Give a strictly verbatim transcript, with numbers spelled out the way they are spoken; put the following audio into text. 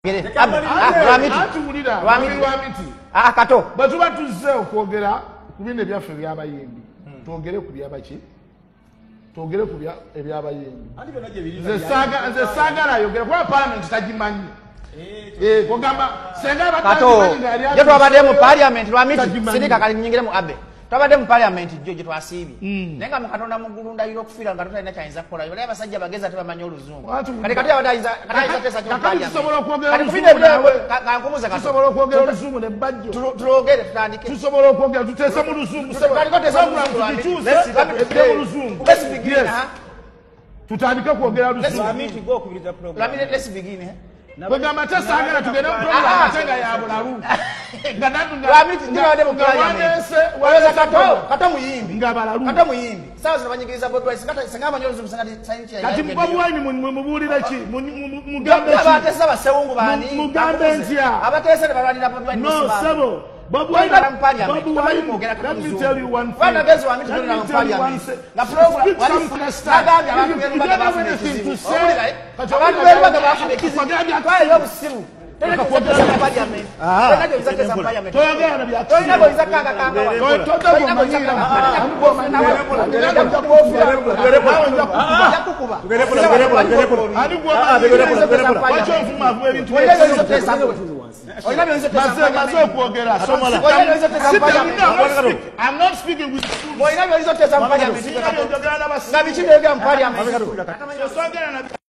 akato batuba tuzze okwogera ku bino ebyaffe ebyabayimbi twogere ku byabaki twogere ku ebyabayimbi nze saagala ayogera kuba palamenti tagimanyi kugamba senga jo twabadde mu parliament lwamiti sirika kali nyingire mu abe twabadde mu parliament jo gye twasiibye naye nga mukatonda muggulu ndayira okufiira nga totalina kyayinza kukola bali abasajja bagezi ate bamanyi oluzungu kati kati abadde ayinza kati ayinza tesa kyo tusobola okwogera kankubuza kati tusobola okwogera oluzungu ne bajjo tulogere tutandike tusobola okwogera tuteesa mu luzungu kaliko tesa mu luzungu let's begin tutandike kwogera oluzungu let's begin Kugamba tasangala tugenda mu program atenga ya bulalu. Nga nadu nga Lwamiti ndibadde mu parliament. Waweza kato kato muyimbi. Nga balalu. Kato muyimbi. Sawa zinabanyigiriza board wise ngata sangama nyozo musanga sayinchi ya. Kati mbabu wani mubulira ki mugambe ki. Abatesa basewungu bani. Mugambe ntia. Abatesa ne balwanira board wise. No sebo. Babu wani babu wani mugera let me tell you one thing. Wana gezo wa miti na parliament. Na program wali nagambye abantu bali bafuna ekizibu. Kati abantu bali bafuna ekizibu. Kwa yo busiru. Tena kwa parliament. Tena ndio izake za parliament. Toyogera na bya. Toyina go izaka kanga wa. Toto go manyira. Ambo na wa. Ndio kwa kofia. Yakukuba. Tugerepola tugerepola tugerepola. Ani kwa tugerepola. Wacho mfuma avu ebintu. Wale hizo pesa. Oina hizo pesa. Maze maze kuogera somola. Wale hizo pesa parliament. I'm not speaking with you. Oina hizo pesa parliament. Ngabichi Ngabichi bega parliament. So